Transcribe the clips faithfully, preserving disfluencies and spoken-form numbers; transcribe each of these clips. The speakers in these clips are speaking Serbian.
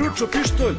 Gručo pištolj.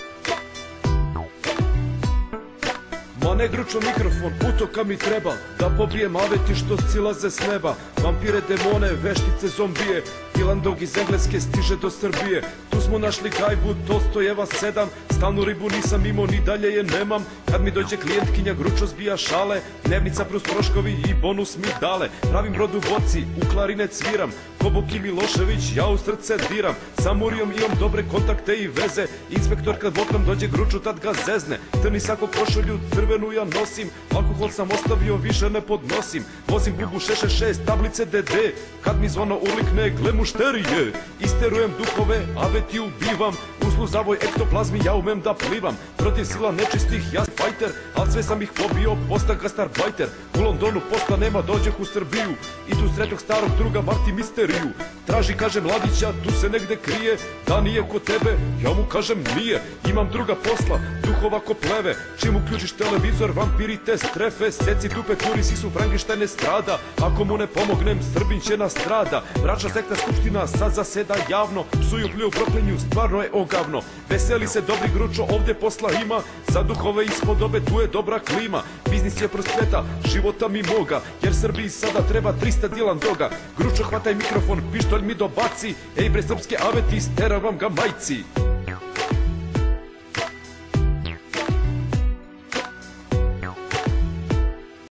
Ma ne Gručo mikrofon, putoka mi treba da pobijem aveti što silaze s neba. Vampire, demone, veštice, zombije, Ilandog iz Engleske stiže do Srbije. Tu smo našli gajbu, Tolstojeva sedam, stalnu ribu nisam imao, ni dalje je nemam. Kad mi dođe klijentkinja, Gručo zbija šale, dnevnica plus troškovi i bonus mi dale. Pravim brod u boci, u klarinet sviram, ko Boki Milošević, ja u srce diram. Sa Murijom imam dobre kontakte i veze, inspektor kad vokam dođe Gručo tad ga zezne. Trni sako košulju, crvenu ja nosim, alkohol sam ostavio, više ne podnosim. Vozim bubu šest šest šest, tablice D D, kad mi zvono urlikne, gle mušterije. Isterujem duhove, aveti ubivam, uslu zavoj ektoplazmi, ja umem da plivam. Protiv sila nečistih, ja fajter, al sve sam ih pobio, posta gastarbajter. U Londonu posla nema, dođeh u Srbiju, i tu sretnog starog druga varti misteriju. Traži, kaže mladića, tu se negde krije, da nije ko tebe, ja mu kažem nije. Imam druga posla, duhova ko pleve, čim uključiš televizor, vampiri te strefe. Seci tupe, turi, sisu, Frankenstein ne strada, ako mu ne pomognem, Srbin će nastrada. Bračna sekta skupština sad zaseda javno, psuju, pljuju, proklinju, stvarno je ogavno. Veseli se dobri Gručo, ovde posla ima, za duhove ispod obe tu je dobra klima. Biznis je prosveta, života mi moga, jer Srbiji sada treba trista Dilan Doga. Gručo, hvataj mikrofon, pištolj mi dobaci, ej bre srpske aveti, steravam ga majci.